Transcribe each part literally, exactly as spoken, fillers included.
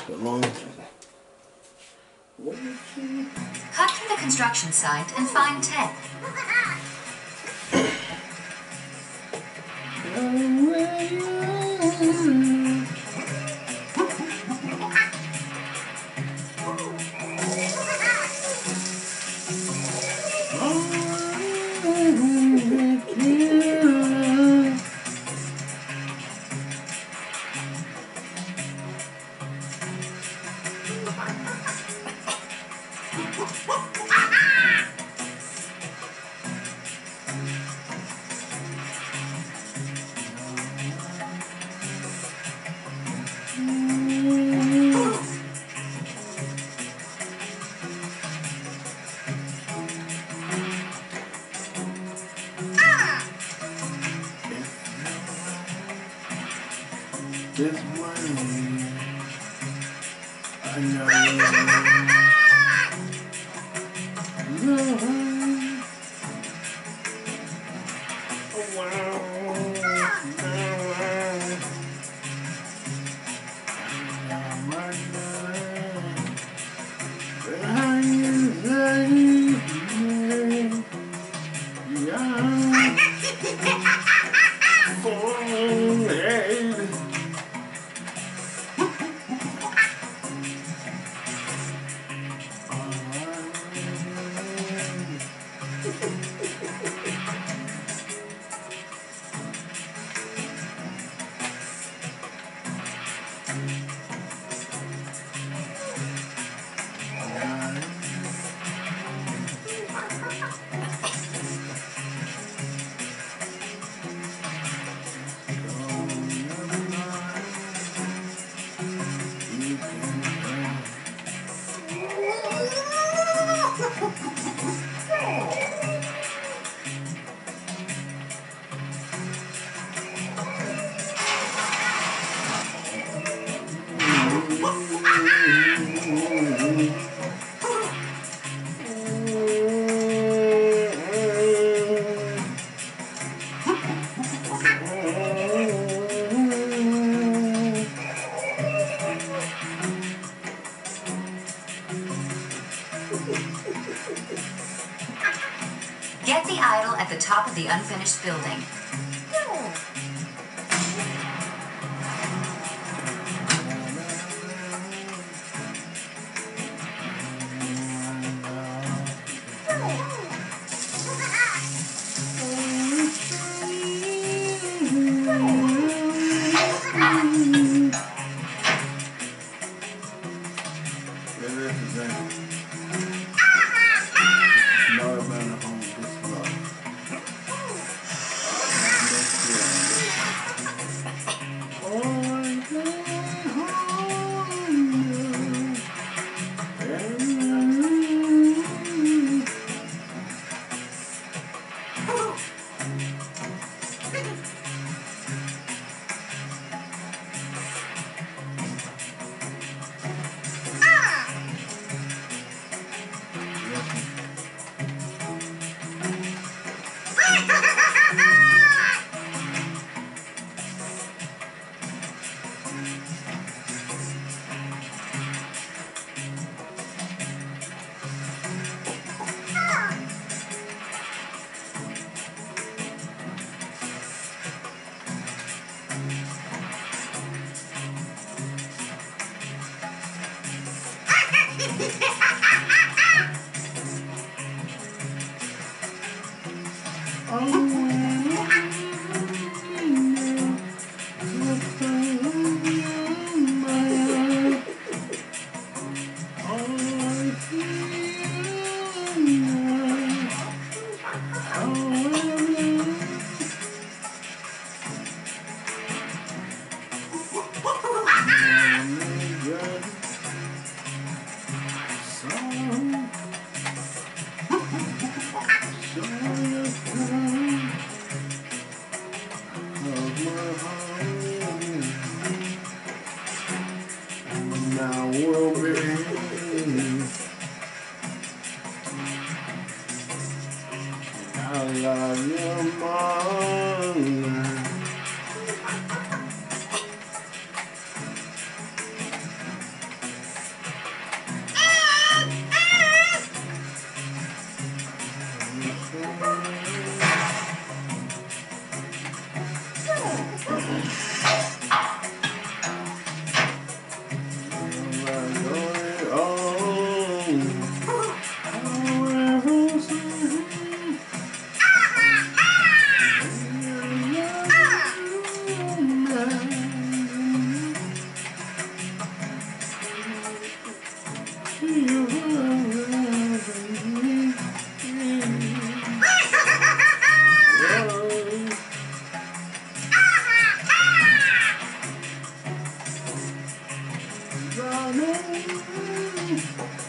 So long as cut through the construction site and find Ted. this one, I know. Love. Oh, wow. Get the idol at the top of the unfinished building.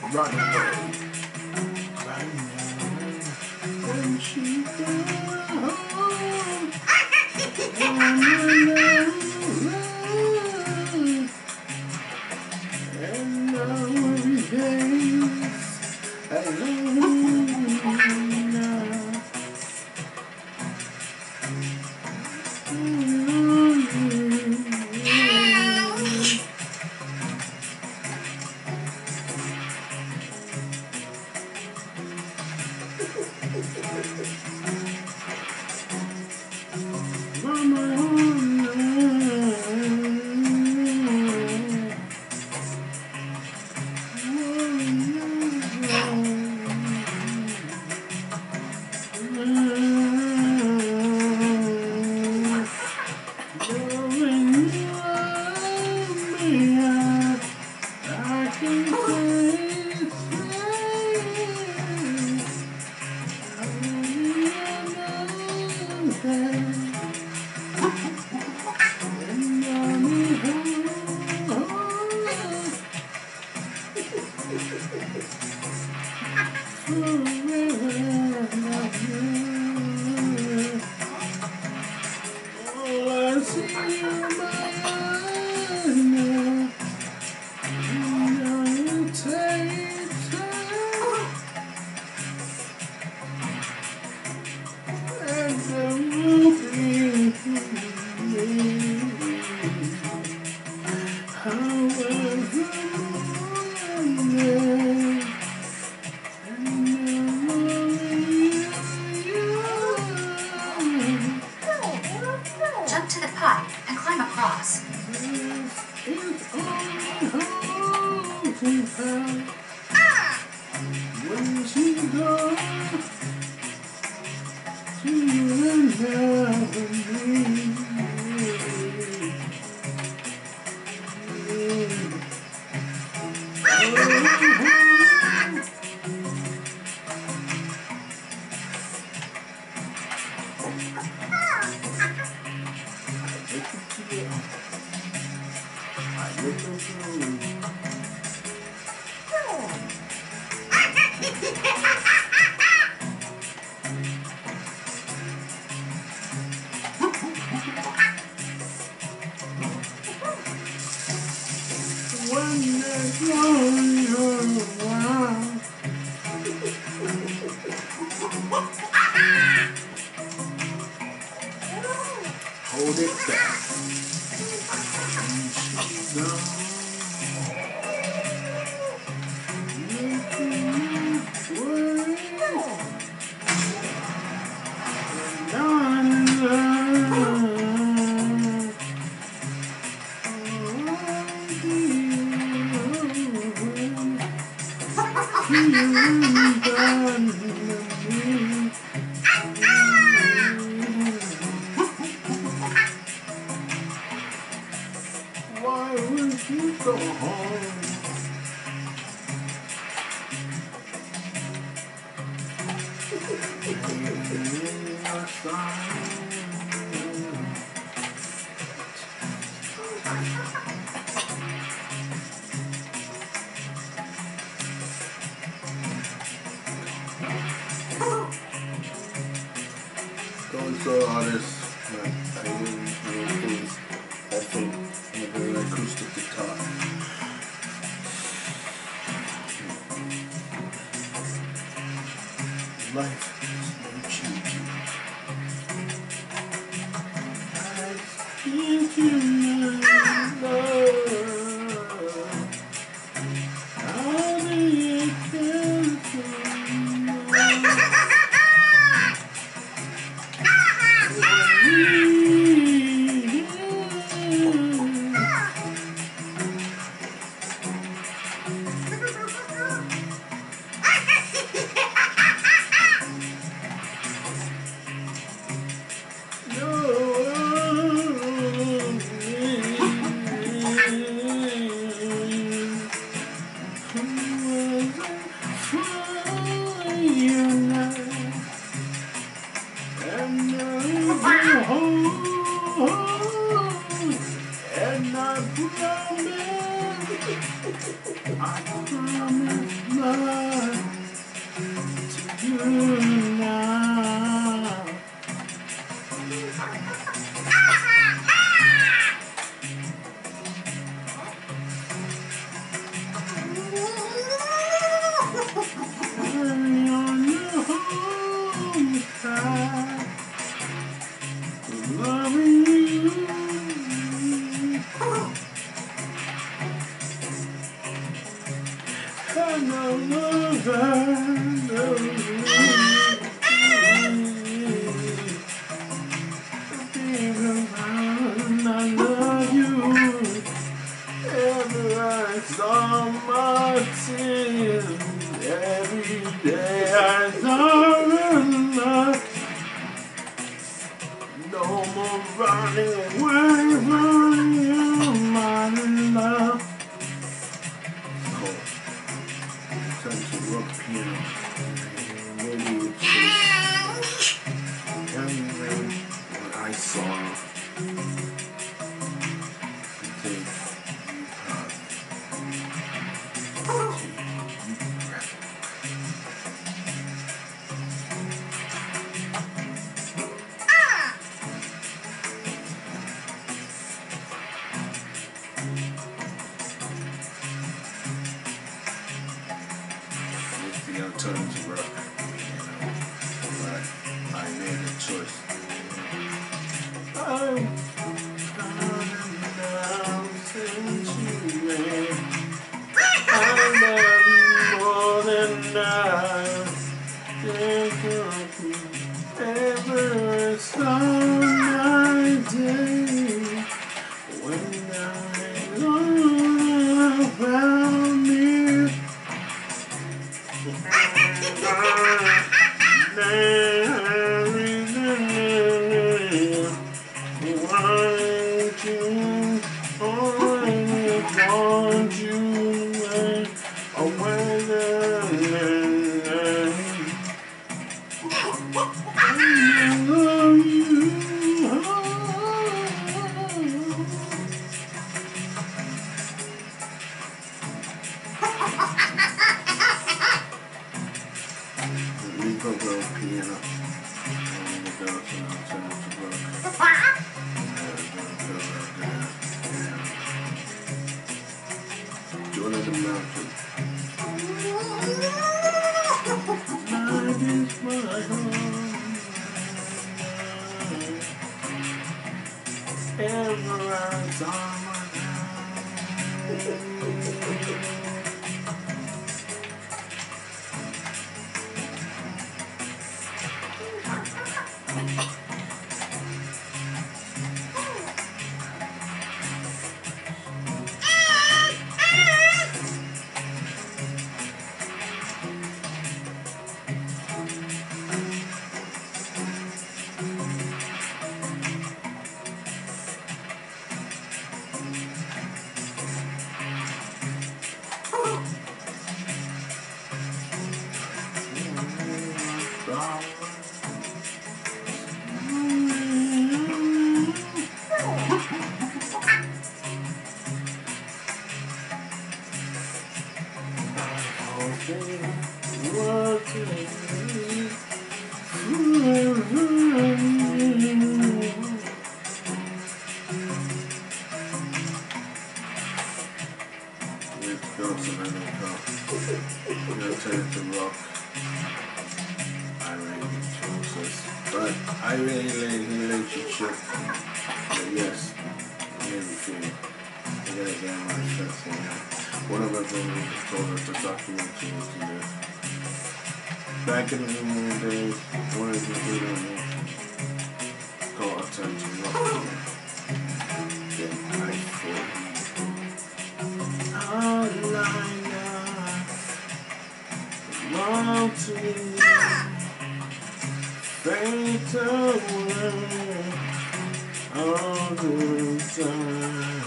run away. Run away. When she goes home. And nowadays, I love now. Mama, Jump to the pipe and climb across. When she goes, she will never leave. When they're going around, hold it back. She's gone. Why would you go home? Going to artists that I didn't really I think in a very acoustic guitar. Life is no cheat. I give you my love. How do you feel so much? And I promise, I promise. to you now. On your home side, loving you. And I love I love you. Ever I saw my tears, every day I saw love. No more running away from you, my love. Time to rock piano. Maybe it's just everything what I saw. Alternative rock, you know, but I made a choice. I'm down since you ran. I love you more than I think of you. Ever saw my day when I all around me. Piano. Join the mountain. Life is my home. Ever I saw my But I really like the relationship. But yes, everything. I gotta get my stress in there. One of us told her to document she was to this. Back in the old days, one of the people called attention rock. Then I thought, how line up, mountain. Fade away all the time.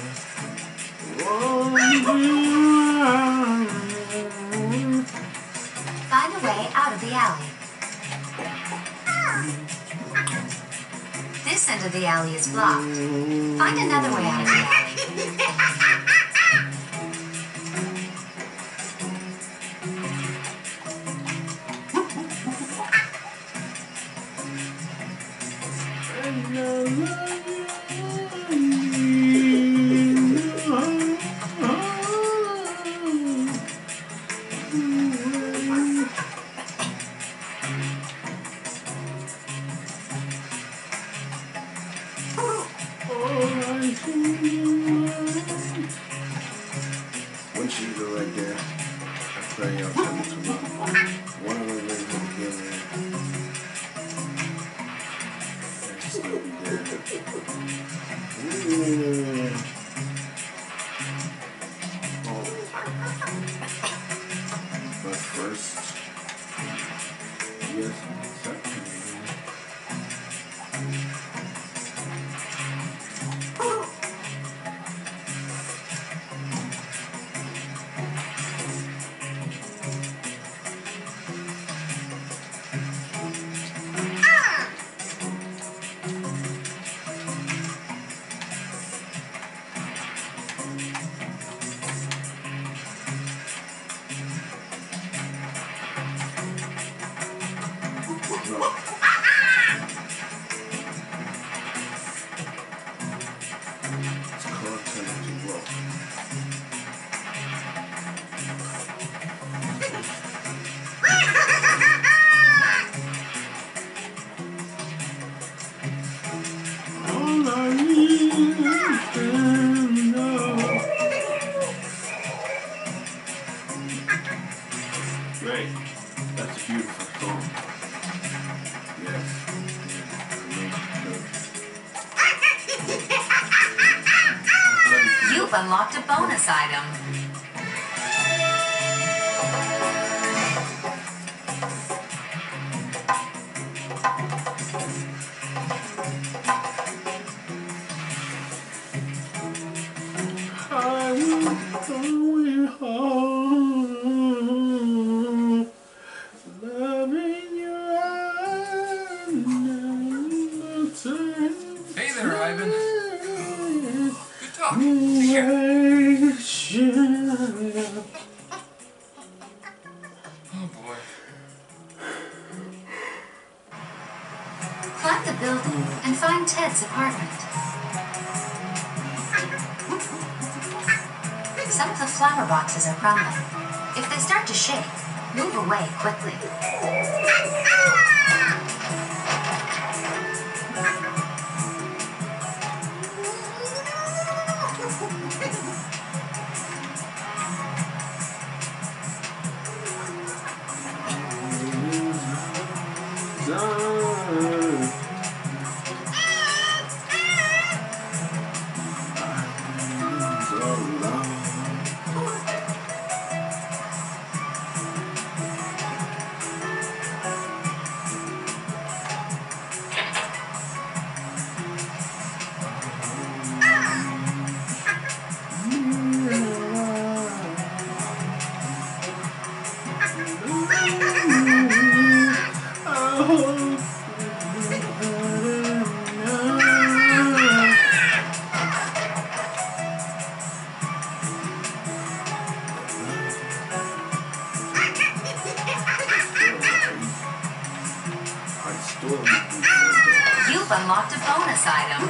Find a way out of the alley. This end of the alley is blocked. Find another way out of the alley. Great. That's a beautiful song. Yes. You've unlocked a bonus item. I will go home, loving you and Hey there, Ivan. Good talk. Take care. Oh boy. Climb the building and find Ted's apartment. Some of the flower boxes are crumbling. If they start to shake, move away quickly. You've unlocked a bonus item.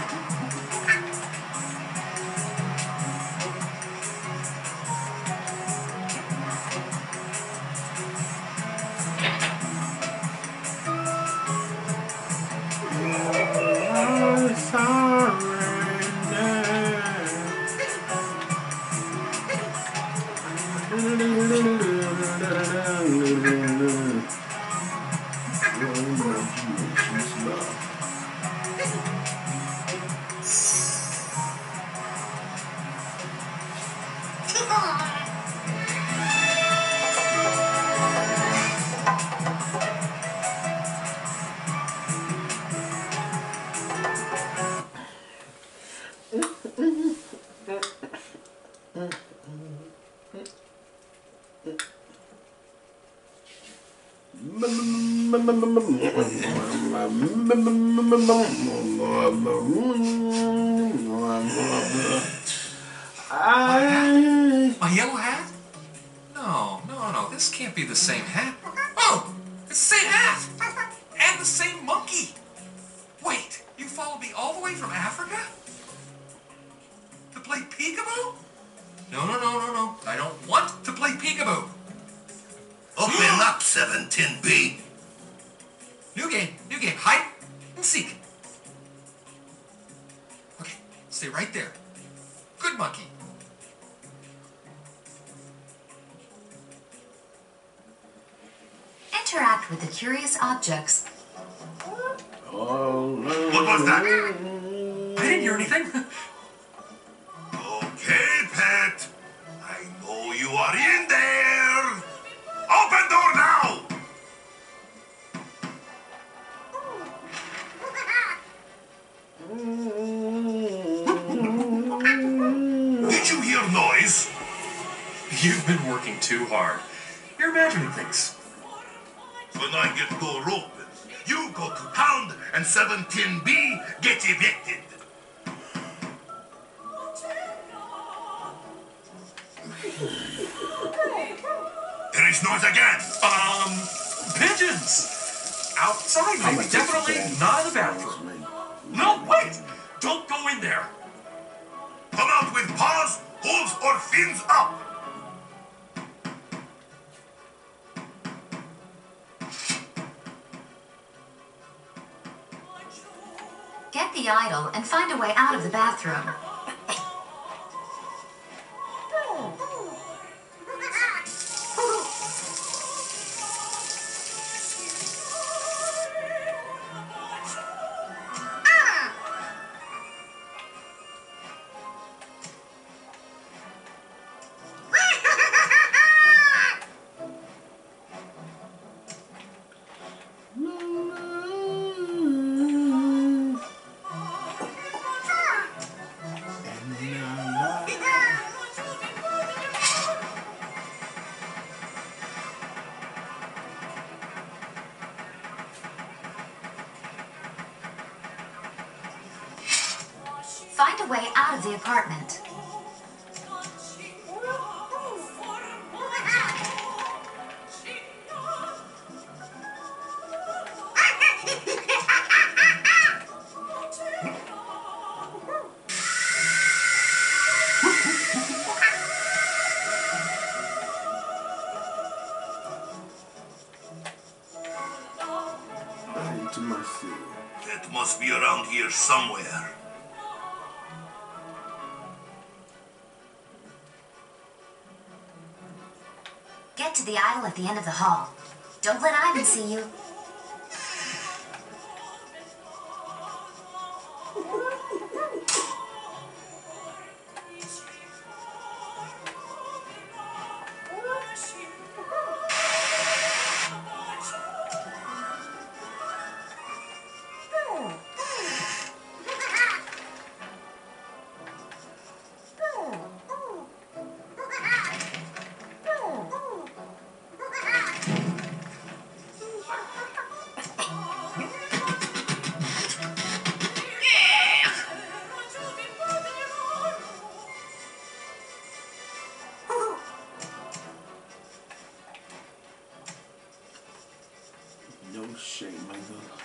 I... My yellow hat? No, no, no, this can't be the same hat. Oh, it's the same hat! And the same monkey! Wait, you followed me all the way from Africa? To play peekaboo? No, no, no, no, no. I don't want to play peekaboo. Open up, seventeen B. New game, new game. Hide and seek. Okay, stay right there. Good monkey. Interact with the curious objects. Oh, What was that? I didn't hear anything. Okay, pet. I know you are in there. Open door now. Did you hear noise? You've been working too hard. You're imagining things. When I get door open, you go to pound and seventeen B get evicted. There is noise again. Um, pigeons. Outside, I'm maybe. gonna take some Definitely bad not in the photos, bathroom. man. No, wait! Don't go in there. Come out with paws, hooves, or fins up. Get the idol and find a way out of the bathroom. Find a way out of the apartment. Into my sea. That must be around here somewhere. Get to the idol at the end of the hall. Don't let Ivan see you. No shame, my God.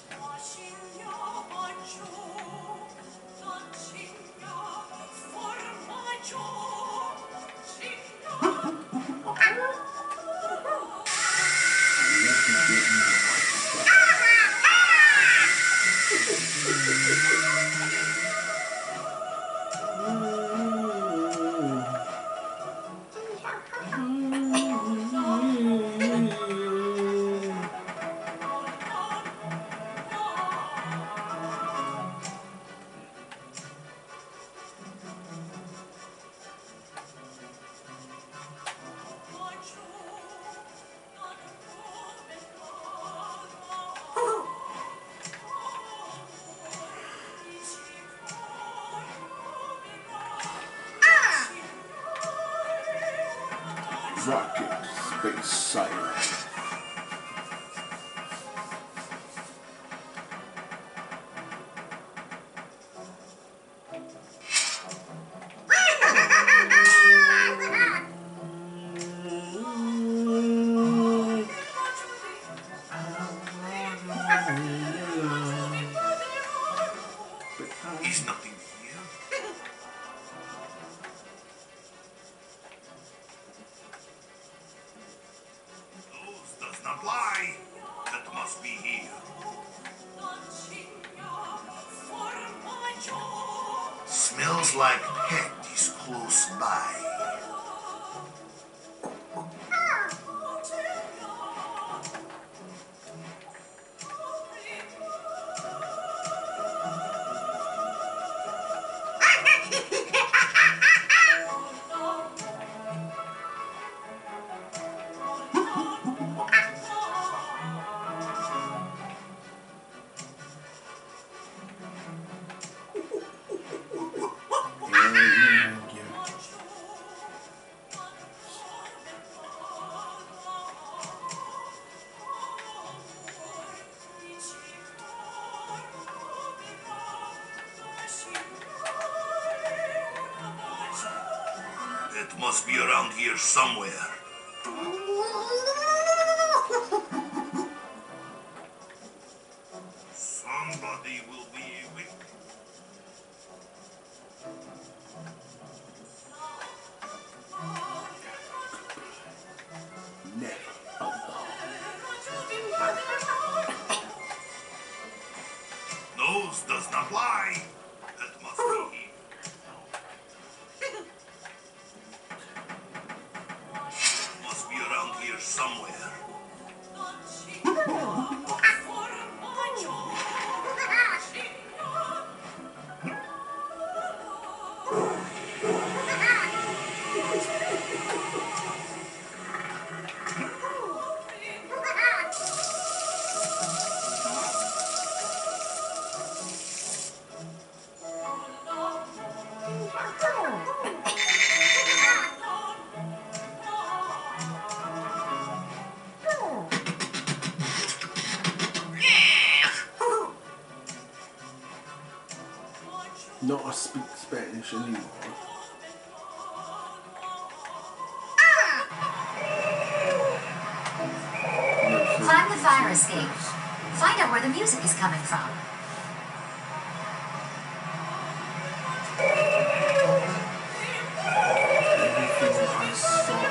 Rocket Space Siren. Is nothing here? Those does not lie. That must be here. Smells like pet is close by. It must be around here somewhere. Somebody will be with me. Never alone. Nose does not lie. It must be he. It must be around here somewhere. No, I speak Spanish anymore. Climb the fire escape. Find out where the music is coming from. Everything I saw.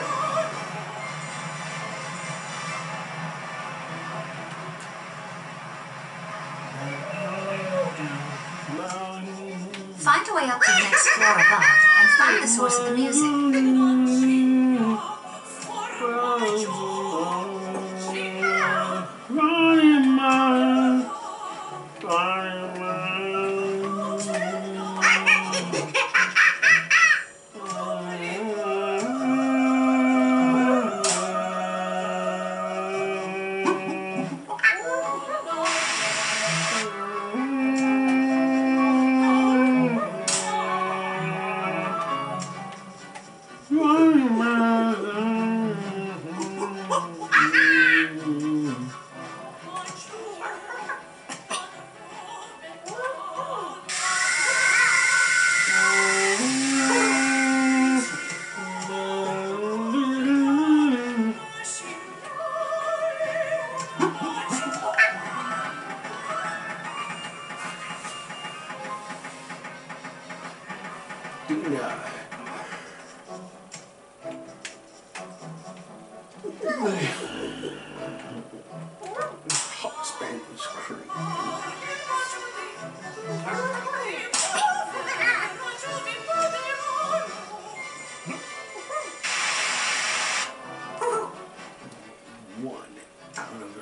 Find a way up to the next floor above and find the source of the music. Running man, running man. Running man. Hot Spanish cream. One out of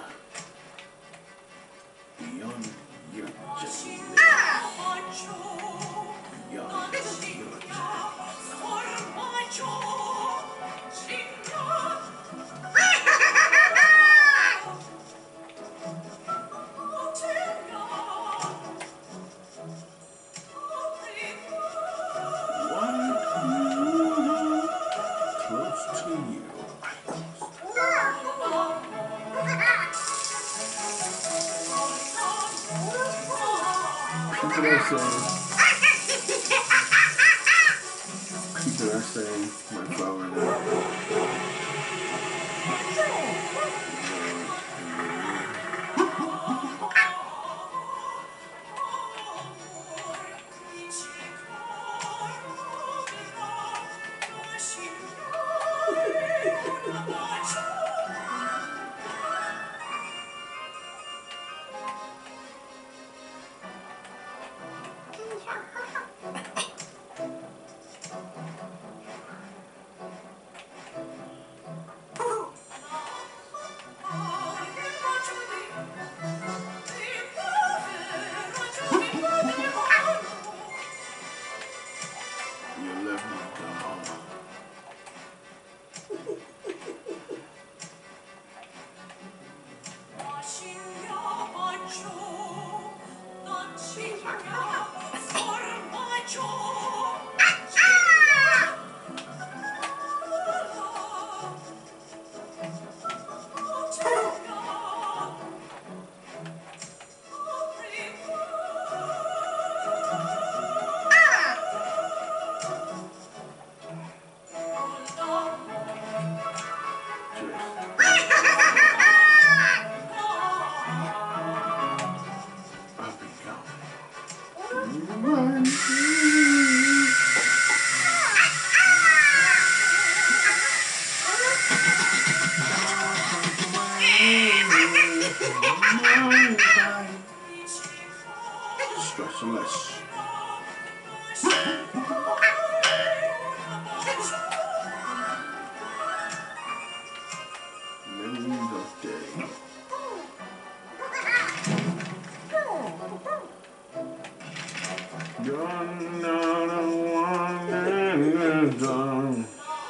beyond your journey. Beyond your journey. Close to you. People are saying, people are saying, my flower now. You let me go. Um,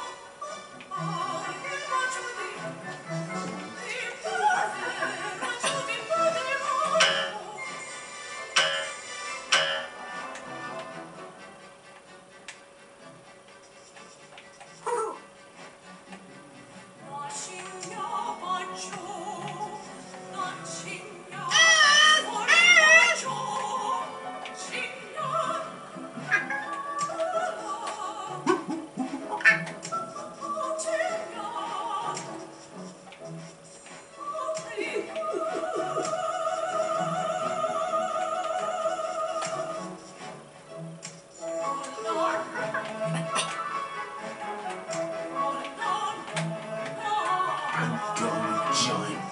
giant.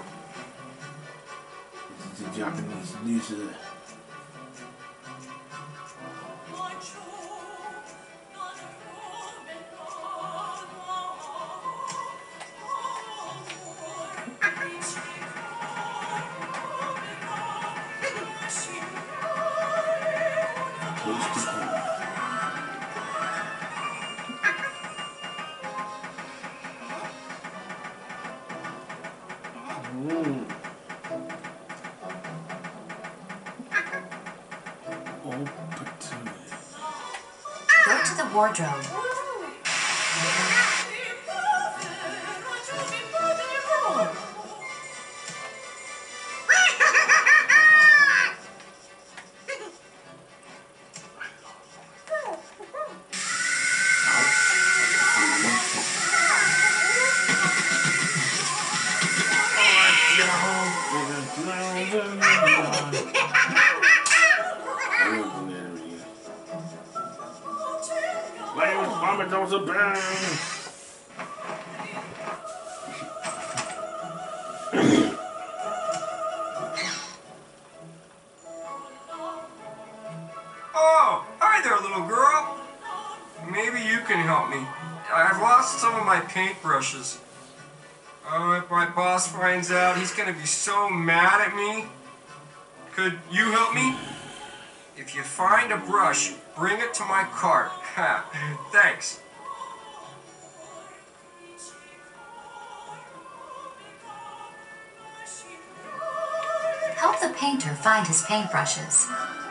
This is the Japanese. These are. Mm. Opportunity. Go to the wardrobe. Palmer-Thompson bang! Oh, hi there, little girl. Maybe you can help me. I've lost some of my paintbrushes. Oh, if my boss finds out, he's gonna be so mad at me. Could you help me? If you find a brush, bring it to my cart. Thanks. Help the painter find his paintbrushes.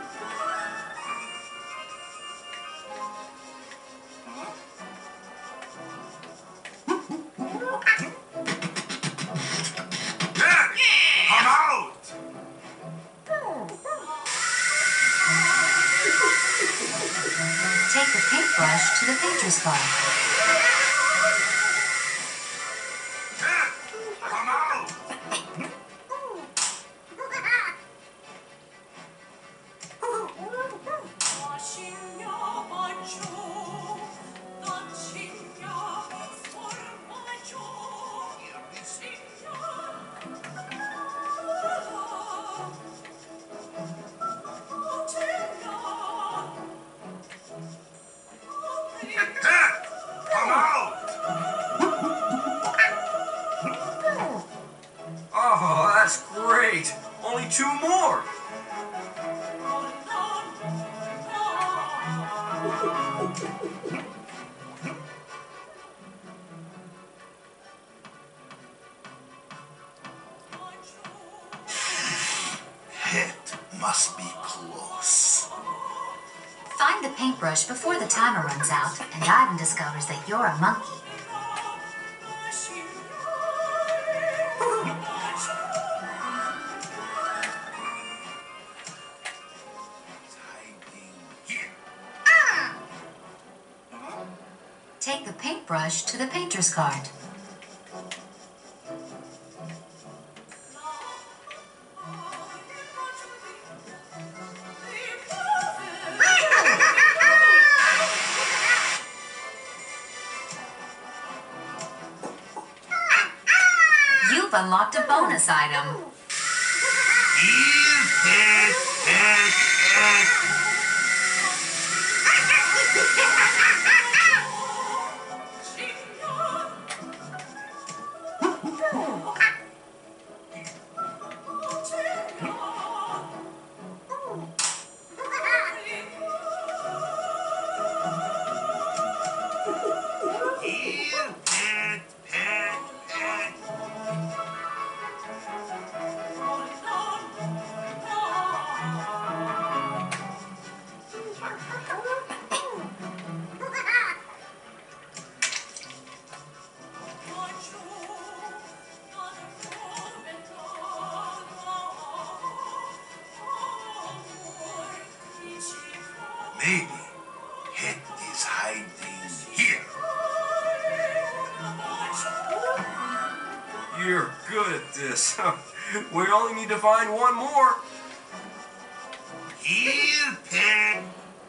Come out! Take the paintbrush to the painter's cart. Come out! Come out! Oh, that's great. Only two more. It must be close. Find the paintbrush before the timer runs out, and Ivan discovers that you're a monkey. Here. Take the paintbrush to the painter's cart. You've unlocked a bonus item. You're good at this. We only need to find one more. Here, pet.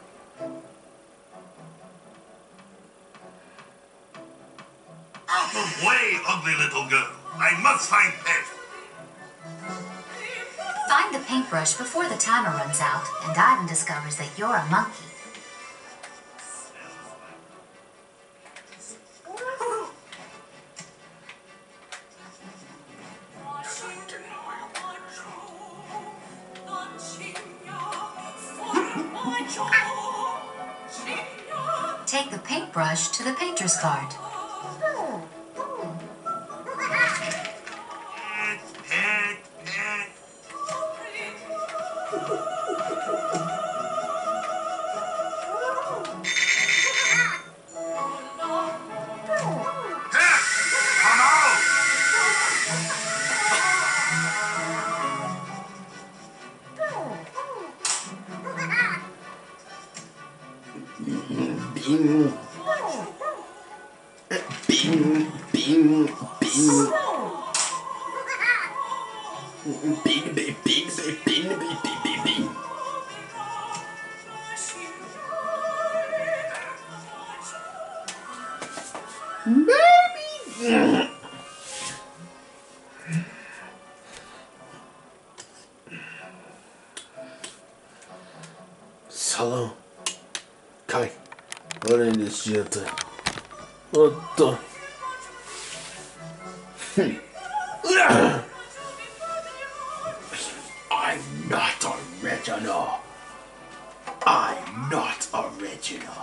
Out of way, ugly little girl. I must find Pet. Find the paintbrush before the timer runs out, and Ivan discovers that you're a monkey. Take the paintbrush to the painter's cart. Pet, pet, pet. Pet, come out! Bing. Bing, bing, bing. Bing, bing, bing, bing, bing, bing, bing, bing, bing. Baby. Hello. Kai, what in this shit? What the? I'm not original. I'm not original.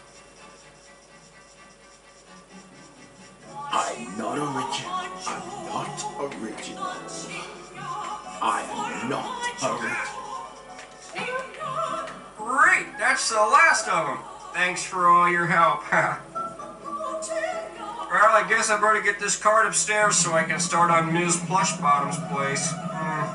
I'm not original. I'm not original. I am not original. Great, that's the last of them. Thanks for all your help. Well, I guess I better get this card upstairs so I can start on Miz Plushbottom's place. Mm.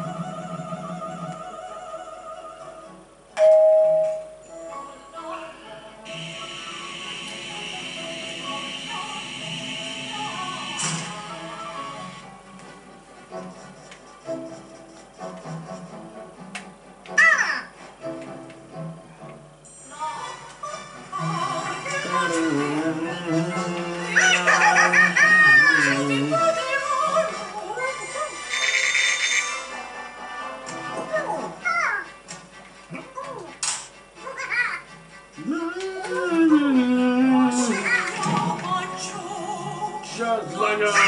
Just like a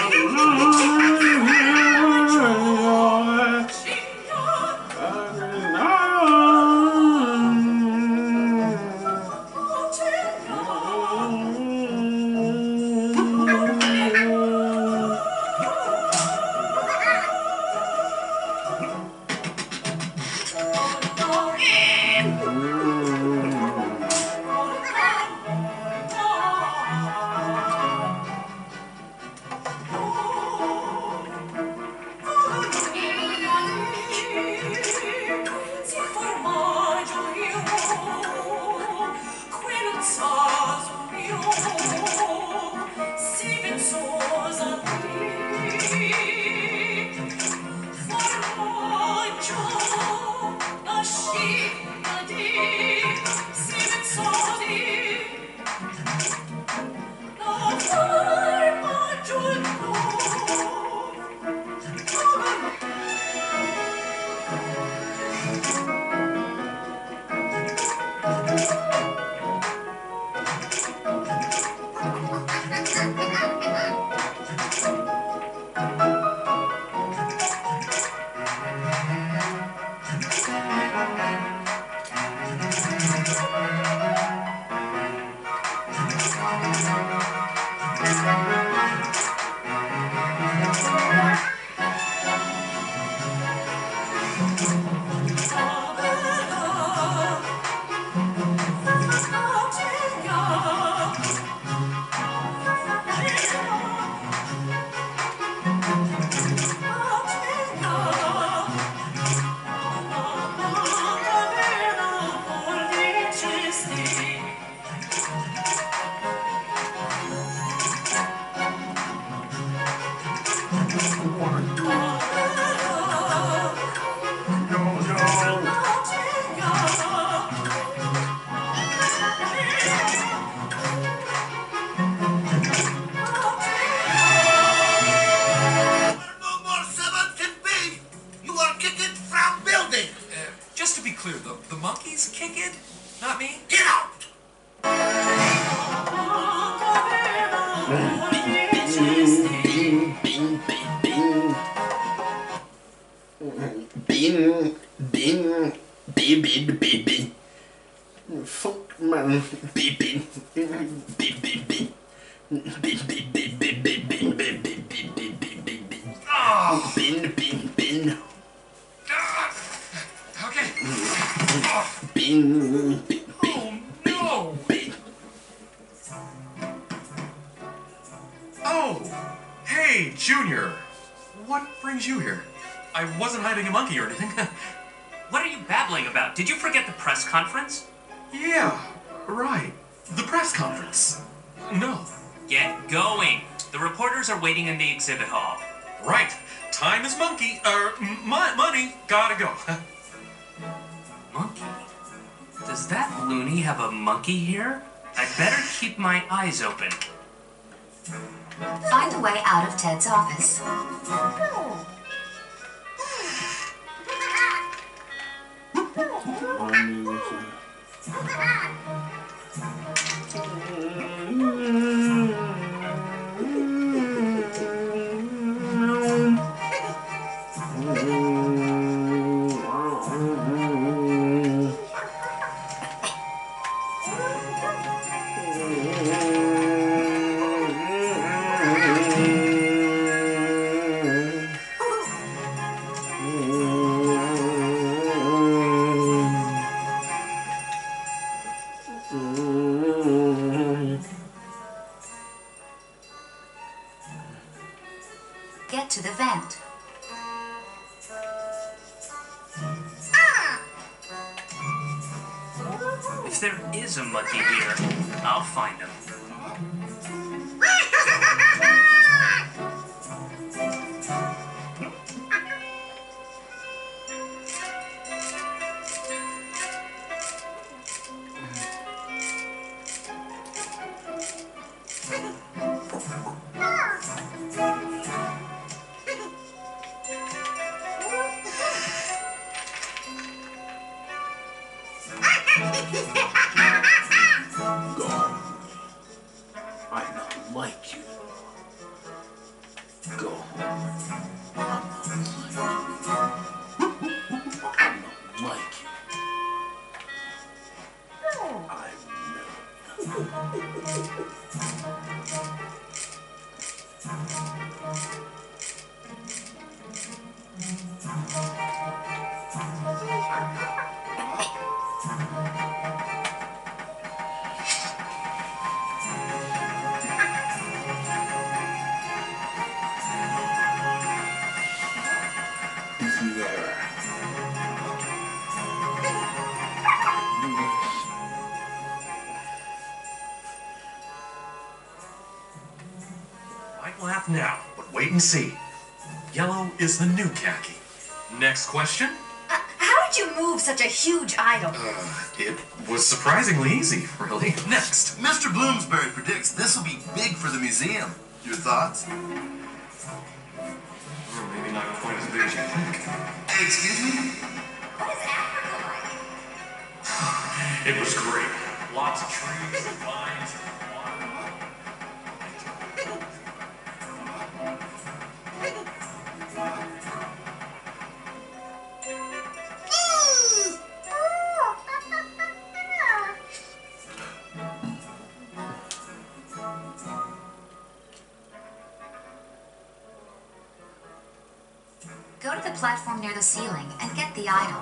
Bin, bin, bin, bin, bin, bin. Fuck man, bin, bin, bin, bin, bin, bin. Bin, bin, bin, bin, bin, bin, bin, bin, bin, bin, bin, bin, bin. Oh. Bin, bin, bin. Okay. Bin, bin, Oh, no. bin. Oh, hey, Junior. What brings you here? I wasn't hiding a monkey or anything. What are you babbling about? Did you forget the press conference? Yeah, right. The press conference. No. Get going. The reporters are waiting in the exhibit hall. Right. Time is monkey. Er, m- money. Gotta go. Monkey? Does that loony have a monkey here? I'd better keep my eyes open. Find a way out of Ted's office. Get to the vent. If there is a monkey here, I'll find him. Go. I don't like you. Go. I don't like you. I Might laugh now, but wait and see. Yellow is the new khaki. Next question? Uh, how did you move such a huge idol? Uh, it was surprisingly easy, really. Next. Mister Bloomsbury predicts this will be big for the museum. Your thoughts? Or maybe not quite as big as you think. Hey, excuse me? What is Africa like? It was great. Lots of trees and vines and water. Go to the platform near the ceiling and get the idol.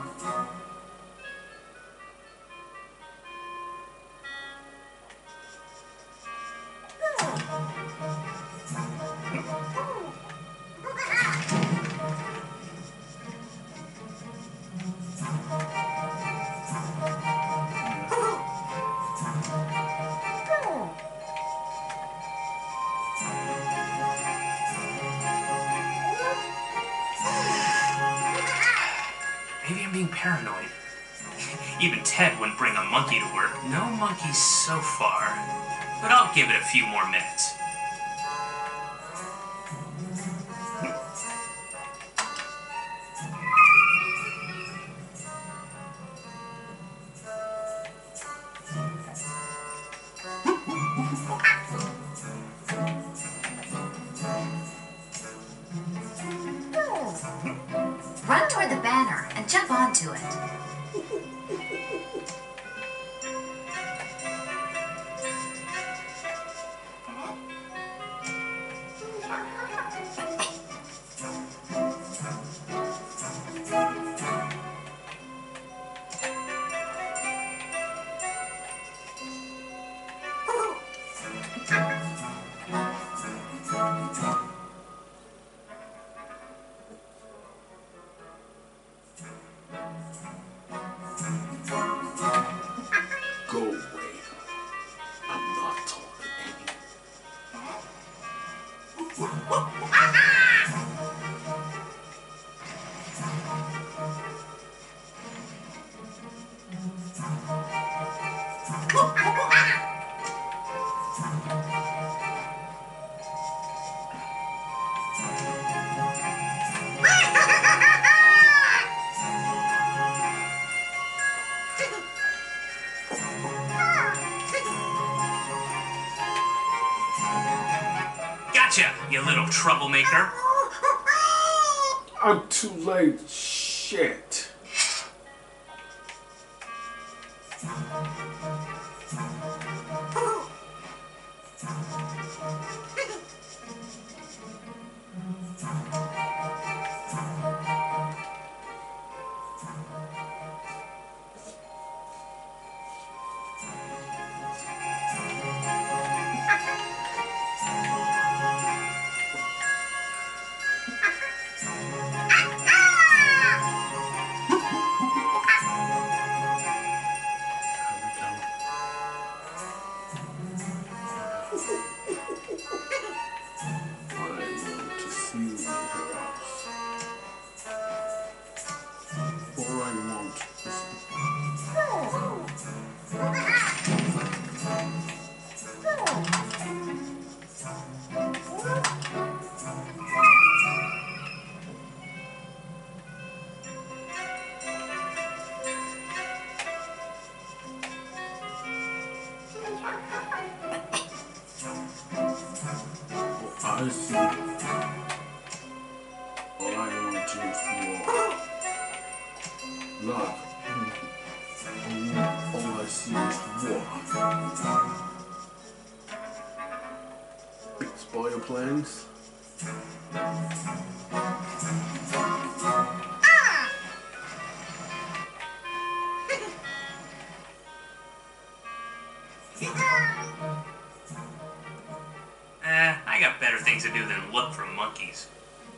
Maybe I'm being paranoid. Even Ted wouldn't bring a monkey to work. No monkeys so far. But I'll give it a few more minutes. Go away. I'm not talking anymore. Gotcha, you little troublemaker. I'm too late. Shit. I see. All I want to is war. Love. All I see is war. Big spoil plans. Eh, I got better things to do than look for monkeys.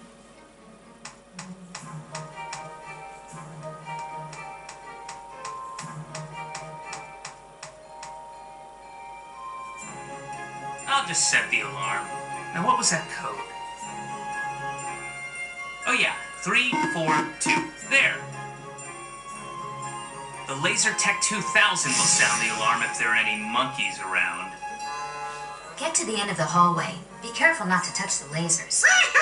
I'll just set the alarm. Now, what was that code? Oh yeah, three, four, two. There. The Laser Tech two thousand will sound the alarm if there are any monkeys around. Get to the end of the hallway. Be careful not to touch the lasers.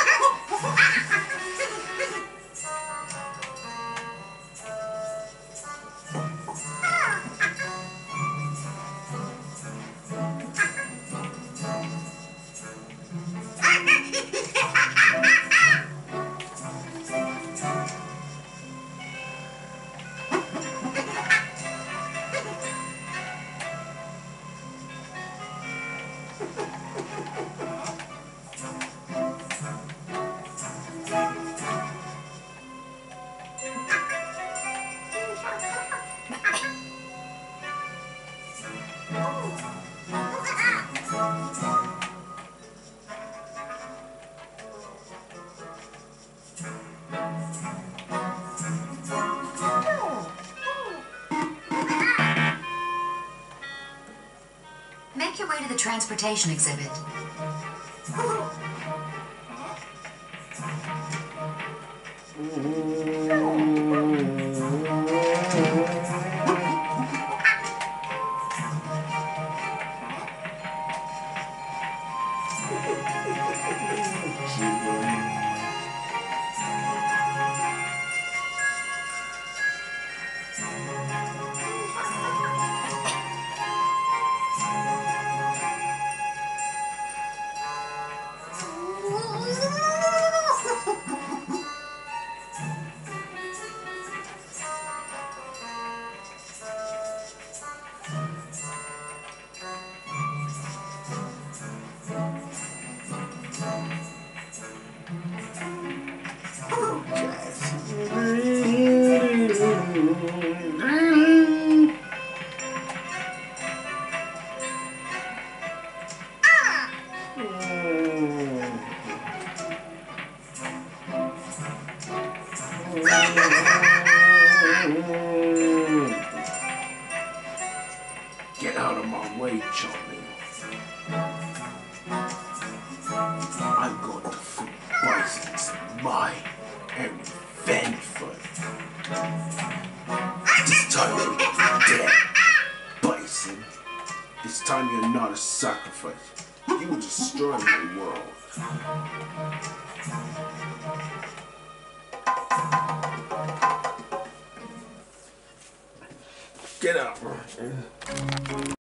Make your way to the transportation exhibit. I'm going to free Bison's mind and revenge for it. It's time you're dead, Bison. It's time you're not a sacrifice. You will destroy my world. Get out, Ryan.